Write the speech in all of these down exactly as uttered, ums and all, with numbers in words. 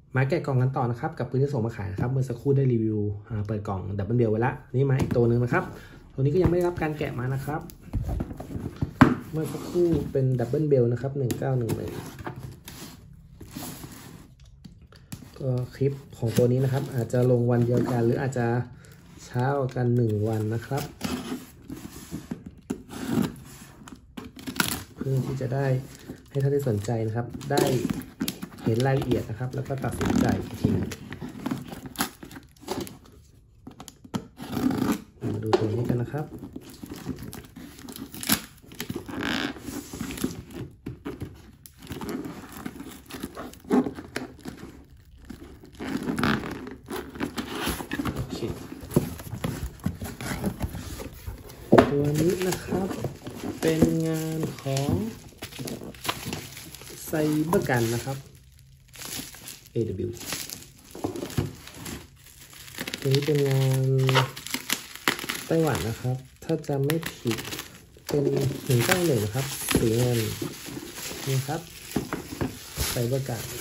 มาแกะกล่องกันต่อนะครับกับปืนที่ส่งมาขายนะครับเมื่อสักครู่ได้รีวิวเปิดกล่องดับเบิลเบลไว้ละนี่มาอีกตัวหนึ่งนะครับตัวนี้ก็ยังไม่ได้รับการแกะมานะครับเมื่อสักครู่เป็นดับเบิลเบลนะครับหนึ่งเก้าหนึ่งหนึ่งก็คลิปของตัวนี้นะครับอาจจะลงวันเดียวกันหรืออาจจะเช้ากันหนึ่งวันนะครับเพื่อที่จะได้ให้ท่านที่สนใจนะครับได้เห็นรายละเอียดนะครับแล้วก็ตัดสินใจอีกทีนึงมาดูตัวนี้กันนะครับโอเคตัวนี้นะครับเป็นงานของไซเบอร์กันนะครับ เอ ดับเบิลยู ตัวนี้เป็นงานไต้หวันนะครับถ้าจำไม่ผิดเป็นหนึ่งเก้าหนึ่งนะครับสีเงินนี่ครับไซเบอร์กัน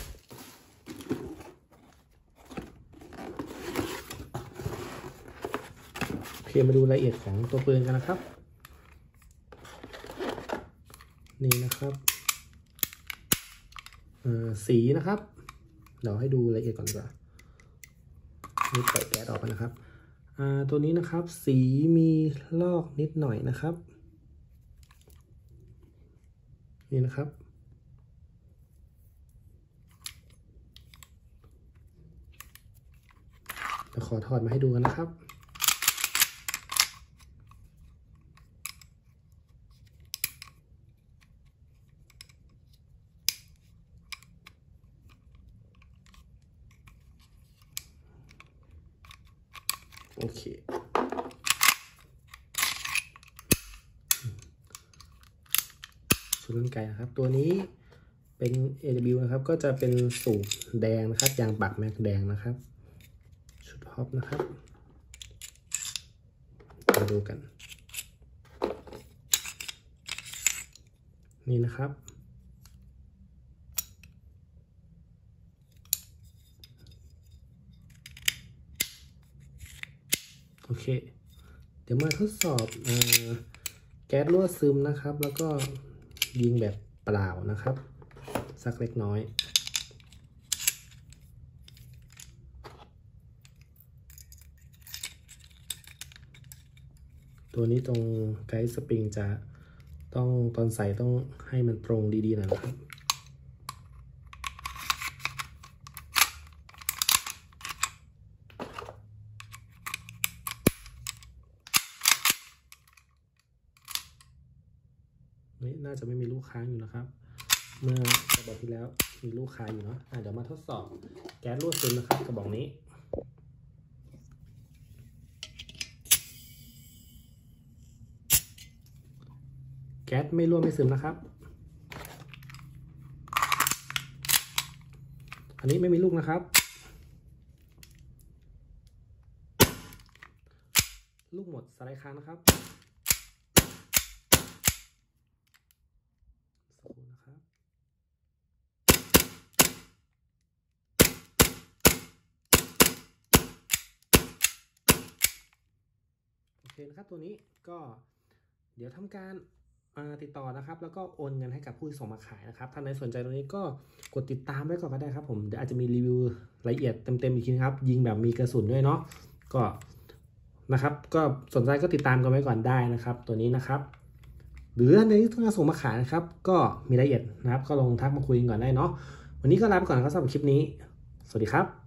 โอเคมาดูรายละเอียดของตัวปืนกันนะครับนี่นะครับสีนะครับเดี๋ยวให้ดูรายละเอียดก่อนดีกว่านี่เปิดแก๊สออกกันนะครับตัวนี้นะครับสีมีลอกนิดหน่อยนะครับนี่นะครับเดี๋ยวขอถอดมาให้ดูกันนะครับโอเคชุดลั่นไกนะครับตัวนี้เป็น เอ ดับเบิลยู นะครับก็จะเป็นสูบแดงนะครับยางปักแม็กแดงนะครับชุดฮอปนะครับมาดูกันนี่นะครับโอเคเดี๋ยวมาทดสอบแก๊สรั่วซึมนะครับแล้วก็ยิงแบบเปล่านะครับสักเล็กน้อยตัวนี้ตรงไกด์สปริงจะต้องตอนใส่ต้องให้มันตรงดีๆหน่อยนะครับนี่น่าจะไม่มีลูกค้างอยู่นะครับเมื่อกระบอกที่แล้วมีลูกค้างอยู่เนาะะเดี๋ยวมาทดสอบแก๊สรั่วซึมนะครับกระบอกนี้แก๊สไม่รั่วไม่ซึมนะครับอันนี้ไม่มีลูกนะครับลูกหมดสไลด์ค้างนะครับสักครู่นะครับโอเคนะครับตัวนี้ก็เดี๋ยวทำการติดต่อนะครับแล้วก็โอนเงินให้กับผู้ที่ส่งมาขายนะครับท่านใดสนใจตรงนี้ก็กดติดตามไว้ก่อนก็ได้ครับผมเดี๋ยวอาจจะมีรีวิวละเอียดเต็มๆอีกทีนะครับยิงแบบมีกระสุนด้วยเนาะก็นะครับก็สนใจก็ติดตามกันไว้ก่อนได้นะครับตัวนี้นะครับหรือท่านใดที่ต้องการส่งมาขายนะครับก็มีรายละเอียดนะครับก็ลองทักมาคุยกันก่อนได้เนาะวันนี้ก็ลาไปก่อนครับสำหรับคลิปนี้สวัสดีครับ